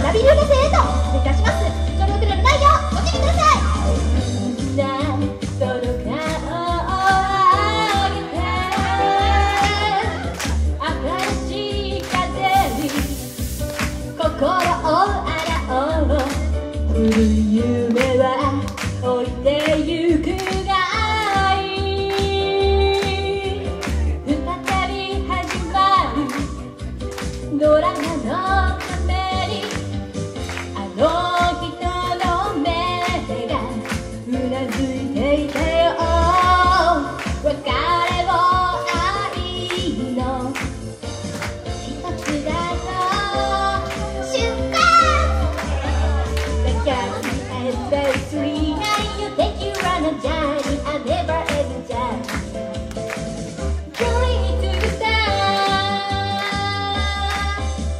学び留学生へといたします。ご了承の内容お聞きください。その顔を上げて新しい風に心を洗おう。古い夢は置いてゆくがいい。再び始まるドラマのためにあの人の目がうなずいていたよ。別れも愛の一つだの瞬間。Sweet night, you take you on a journey, I never ever done. Journey to the stars.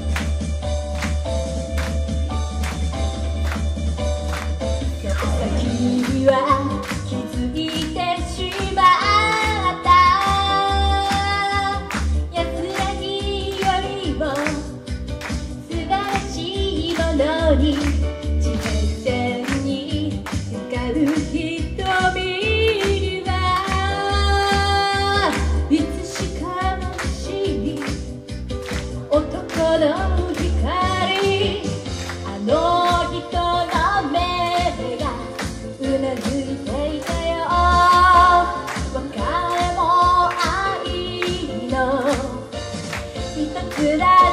君は気づいてしまった。安らぎよりも素晴らしいものに瞳にはいつしかまぶしい男の光。あの人の目がうなずいていたよ。別れも愛の一つだ